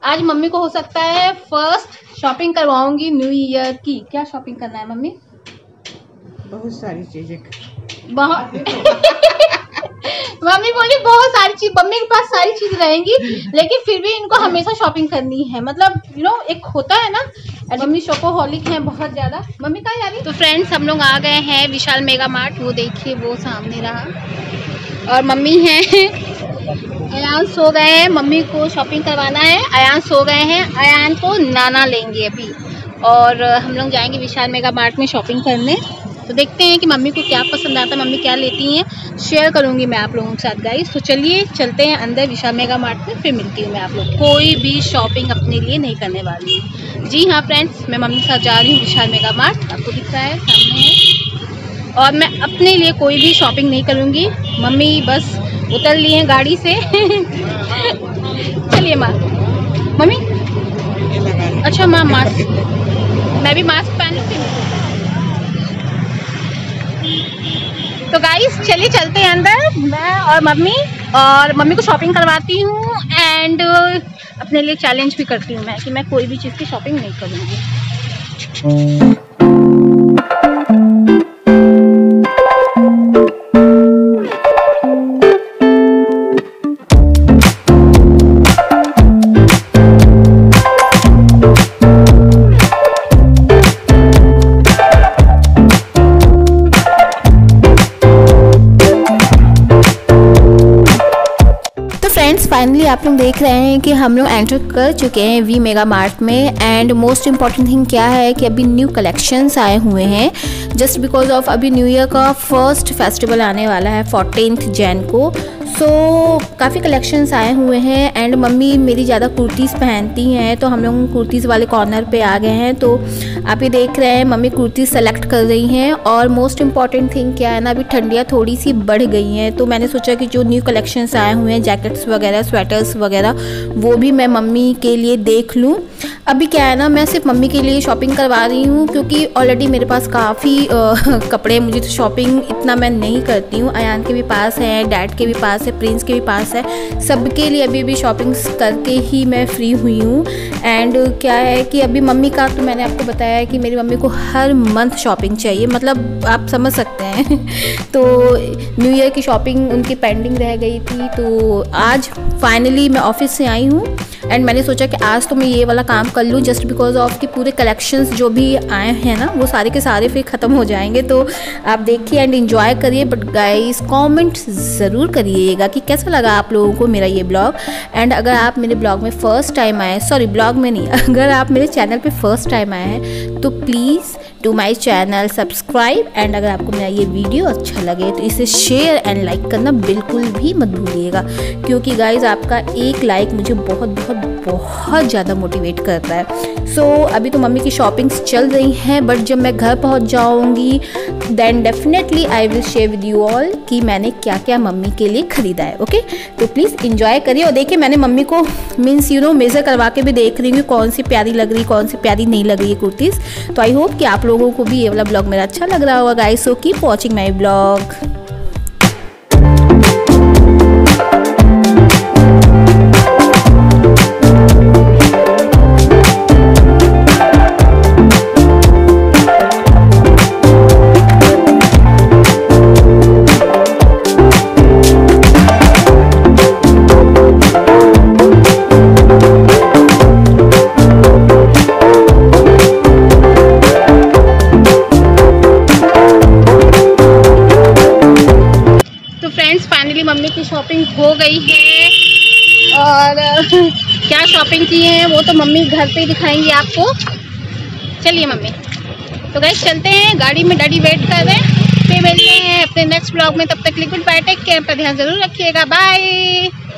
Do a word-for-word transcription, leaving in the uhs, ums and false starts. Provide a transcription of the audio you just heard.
आज मम्मी को हो सकता है फर्स्ट शॉपिंग करवाऊंगी न्यू ईयर की। क्या शॉपिंग करना है मम्मी? बहुत सारी चीजें। बहुत मम्मी बोली बहुत सारी चीज, मम्मी के पास सारी चीज रहेंगी लेकिन फिर भी इनको हमेशा शॉपिंग करनी है। मतलब यू नो एक होता है ना, मम्मी शॉपोहॉलिक है बहुत ज्यादा। मम्मी कहाँ जा रही? तो फ्रेंड्स हम लोग आ गए हैं विशाल मेगा मार्ट। वो देखिए वो सामने रहा और मम्मी है, अयान सो गए हैं। मम्मी को शॉपिंग करवाना है, अयान सो गए हैं। अयान को नाना लेंगे अभी और हम लोग जाएंगे विशाल मेगा मार्ट में शॉपिंग करने। तो देखते हैं कि मम्मी को क्या पसंद आता है, मम्मी क्या लेती हैं, शेयर करूंगी मैं आप लोगों के साथ गाइस। तो चलिए चलते हैं अंदर विशाल मेगा मार्ट में, फिर मिलती हूँ मैं आप लोग। कोई भी शॉपिंग अपने लिए नहीं करने वाली। जी हाँ फ्रेंड्स, मैं मम्मी के साथ जा रही हूँ विशाल मेगा मार्ट। आपको दिख रहा है सामने है। और मैं अपने लिए कोई भी शॉपिंग नहीं करूँगी। मम्मी बस उतर ली हैं गाड़ी से। चलिए माँ। मम्मी अच्छा माँ मास्क, मैं भी मास्क पहन लूँ। तो गाइस चलिए चलते हैं अंदर, मैं और मम्मी। और मम्मी को शॉपिंग करवाती हूँ एंड अपने लिए चैलेंज भी करती हूँ मैं कि मैं कोई भी चीज़ की शॉपिंग नहीं करूँगी। फाइनली आप लोग देख रहे हैं कि हम लोग एंटर कर चुके हैं वी मेगा मार्ट में। एंड मोस्ट इम्पॉर्टेंट थिंग क्या है कि अभी न्यू कलेक्शंस आए हुए हैं जस्ट बिकॉज ऑफ अभी न्यू ईयर का फर्स्ट फेस्टिवल आने वाला है फोर्टीन्थ जैन को। सो so, काफ़ी कलेक्शंस आए हुए हैं एंड मम्मी मेरी ज़्यादा कुर्तीज़ पहनती हैं तो हम लोग कुर्तीज़ वाले कॉर्नर पे आ गए हैं। तो आप ये देख रहे हैं मम्मी कुर्तीज़ सेलेक्ट कर रही हैं। और मोस्ट इम्पॉर्टेंट थिंग क्या है ना, अभी ठंडियाँ थोड़ी सी बढ़ गई हैं तो मैंने सोचा कि जो न्यू कलेक्शंस आए हुए हैं जैकेट्स वगैरह स्वेटर्स वगैरह वो भी मैं मम्मी के लिए देख लूँ। अभी क्या है ना, मैं सिर्फ मम्मी के लिए शॉपिंग करवा रही हूँ क्योंकि ऑलरेडी मेरे पास काफ़ी कपड़े, मुझे तो शॉपिंग इतना मैं नहीं करती हूँ। अयान के भी पास है, डैड के भी पास है, प्रिंस के भी पास है, सबके लिए अभी अभी शॉपिंग करके ही मैं फ्री हुई हूँ। एंड क्या है कि अभी मम्मी का तो मैंने आपको बताया है कि मेरी मम्मी को हर मंथ शॉपिंग चाहिए, मतलब आप समझ सकते हैं। तो न्यू ईयर की शॉपिंग उनकी पेंडिंग रह गई थी तो आज फाइनली मैं ऑफिस से आई हूँ एंड मैंने सोचा कि आज तो मैं ये वाला काम कर लूँ जस्ट बिकॉज ऑफ कि पूरे कलेक्शंस जो भी आए हैं ना वो सारे के सारे फिर ख़त्म हो जाएंगे। तो आप देखिए एंड एंजॉय करिए, बट गाइस कमेंट ज़रूर करिएगा कि कैसा लगा आप लोगों को मेरा ये ब्लॉग। एंड अगर आप मेरे ब्लॉग में फ़र्स्ट टाइम आए, सॉरी ब्लॉग में नहीं, अगर आप मेरे चैनल पे फर्स्ट टाइम आए हैं तो please to my channel subscribe. And अगर आपको मेरा ये वीडियो अच्छा लगे तो इसे शेयर एंड लाइक करना बिल्कुल भी मत भूलिएगा क्योंकि गाइज आपका एक लाइक मुझे बहुत बहुत बहुत ज़्यादा मोटिवेट करता है। सो so, अभी तो मम्मी की शॉपिंग्स चल रही हैं बट जब मैं घर पहुंच जाऊंगी then definitely I will share with you all कि मैंने क्या क्या मम्मी के लिए ख़रीदा है। Okay okay? तो प्लीज़ इंजॉय करिए। और देखिए मैंने मम्मी को मीन्स यू नो मेज़र करवा के भी देख रही हूँ कौन सी प्यारी लग रही, कौन सी प्यारी नहीं लग रही है कुर्तीज़। तो आई होप कि आप लोगों को भी ये वाला ब्लॉग मेरा अच्छा लग रहा होगा guys. So keep watching my blog. Finally mummy की शॉपिंग हो गई है और क्या शॉपिंग की है वो तो मम्मी घर पे ही दिखाएंगी आपको। चलिए मम्मी। तो गाइस चलते हैं, गाड़ी में डैडी वेट कर रहे हैं, फिर मिलते हैं अपने नेक्स्ट ब्लॉग में। तब तक लिक्विड बाय, टेक केयर, अपना ध्यान जरूर रखिएगा, बाय।